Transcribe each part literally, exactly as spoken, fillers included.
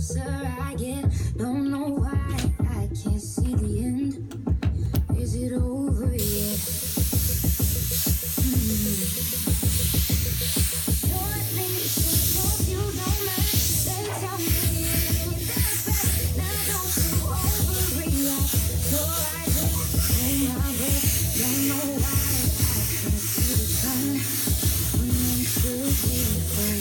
closer I get. Don't know why I can't see the end. Is it over yet? Mm-hmm. Shortly, simple, you don't matter. Then tell me anything that's bad. Now don't you overreact. So I just hold my breath. Don't know why I can't see the sun when I'm still feeling.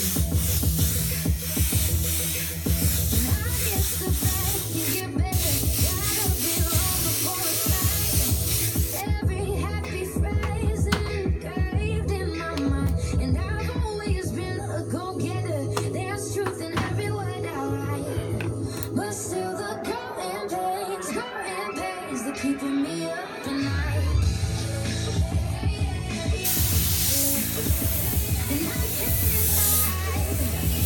And I guess the fact you get better. Gotta be wrong before it's right. Every happy phrase engraved in my mind. And I've always been a go-getter. There's truth in every word I write. But still the growing pains, growing pains, they're keeping me up at night. And I can't hide.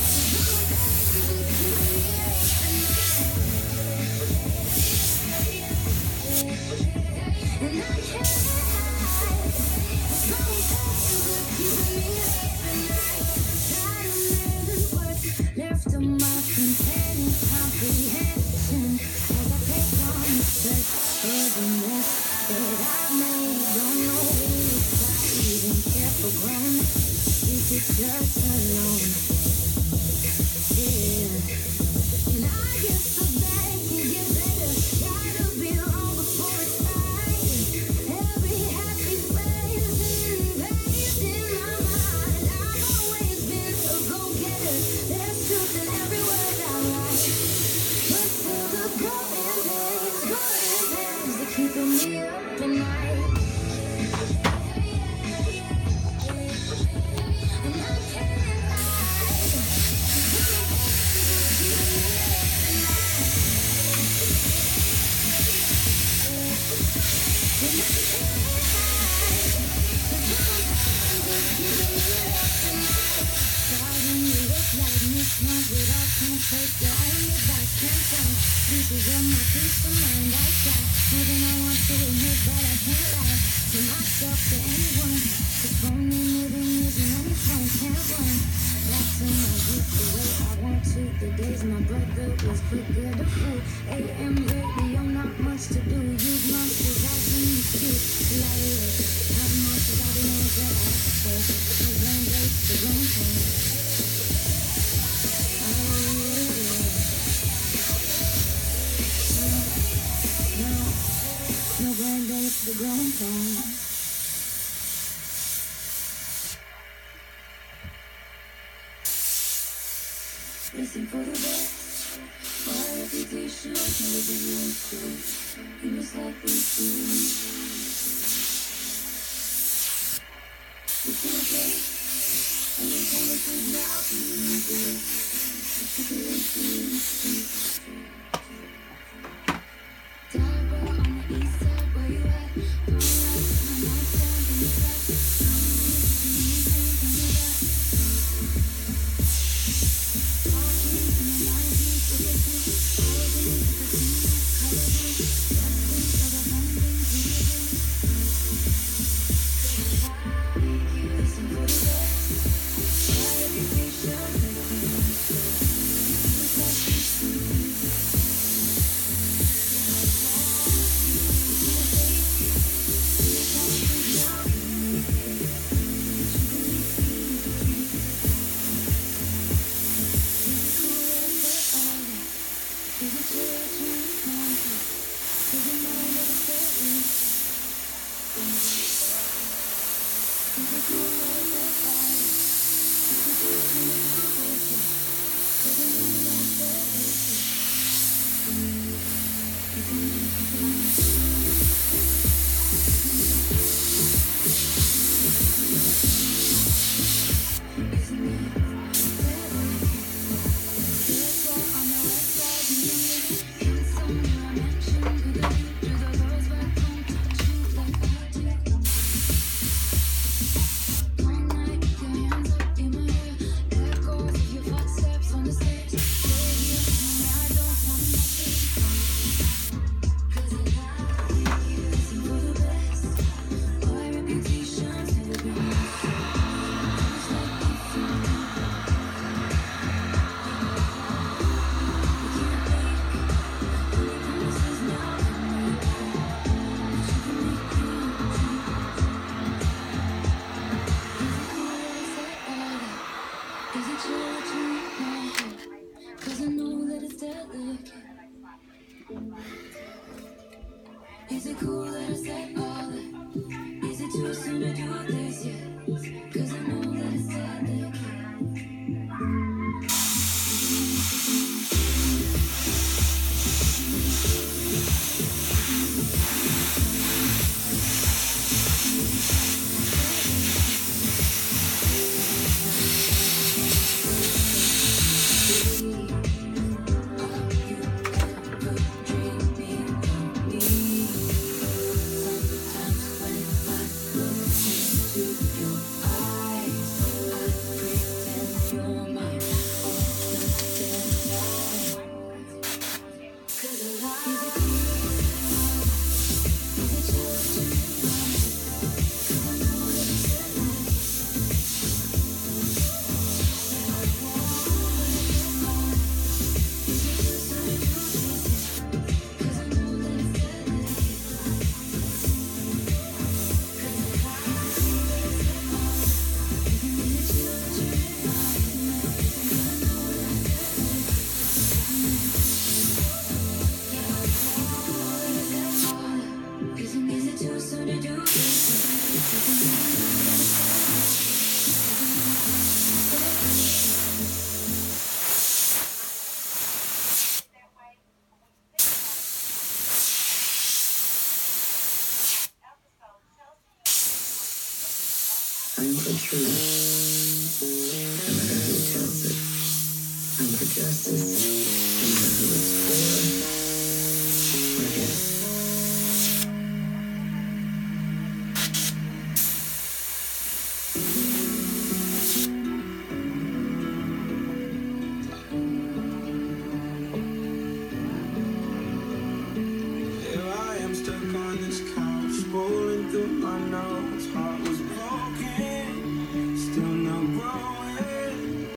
And I can't hide. It's growing pains, they're keeping me up at night. Try to live what's left of my containing comprehension as I take on the search for the mess that I've made. Don't know if I even care for grown. If it's just alone, yeah. And I guess the bad can get better. Gotta be wrong before it's right. Every happy phrase engraved in my mind. I've always been a go-getter. There's truth in every word I write. But still the growing pains, growing pains, they're keeping me up at night. And I can't hide. Pieces of my peace of mind I try more than I want to admit, but I can't lie to myself, to anyone. The phone and living isn't any fun, can't run back to my youth the way I want to. The days my brother was quicker to fool. A M radio, not much to do. Use monsters out in the street. Like have monsters out in the ones that I have to face. The grand days, the grand things. Oh yeah. No grand days, the grown things. Listen for the best. My reputation never been used to. You must like we do. It's okay. I don't wanna do now. It's okay. Diver on the east side, where you at? Don't rest on my side, in the back. Don't need to be thinking of that. Talking in the nineties, so they think all of these are the things colorful. Best things are the fun things we can do. Listen for the best. My reputation never been used to. Just like we do. Is it cool that I said all that? Is it too soon to do this yet? Cause I know that it's dead. I'm for truth, no matter who tells it. I'm for justice,